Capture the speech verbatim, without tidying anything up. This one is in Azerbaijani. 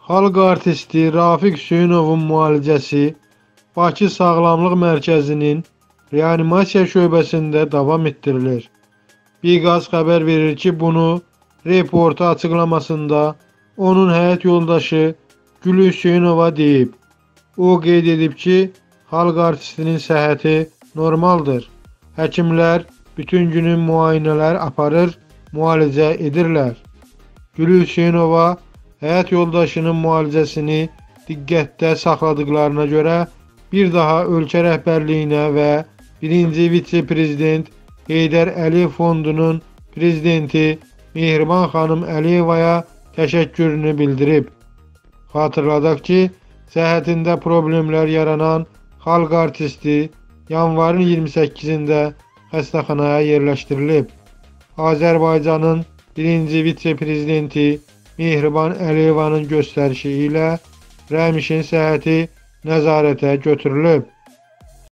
Xalq artisti Rafiq Hüseynovun müalicəsi Bakı Sağlamlıq Mərkəzinin reanimasiya şöbəsində davam etdirilir. Biqaz xəbər verir ki, bunu reporta açıqlamasında onun həyat yoldaşı Gülü Hüseynova deyib. O qeyd edib ki, xalq artistinin səhhəti normaldır. Həkimlər bütün günün müayinələr aparır, müalicə edirlər. Gülü Hüseynova həyat yoldaşının müalicəsini diqqətdə saxladıqlarına görə bir daha ölkə rəhbərliyinə və birinci vitse-prezident Heydər Əliyev Fondunun prezidenti Mehriban xanım Əliyevaya təşəkkürünü bildirib. Xatırladaq ki, səhhətində problemlər yaranan xalq artisti yanvarın iyirmi səkkizində xəstəxanaya yerləşdirilib. Azərbaycanın birinci vitse-prezidenti Mehriban Əliyevanın göstərişi ilə Rəmişin səhhəti nəzarətə götürülüb.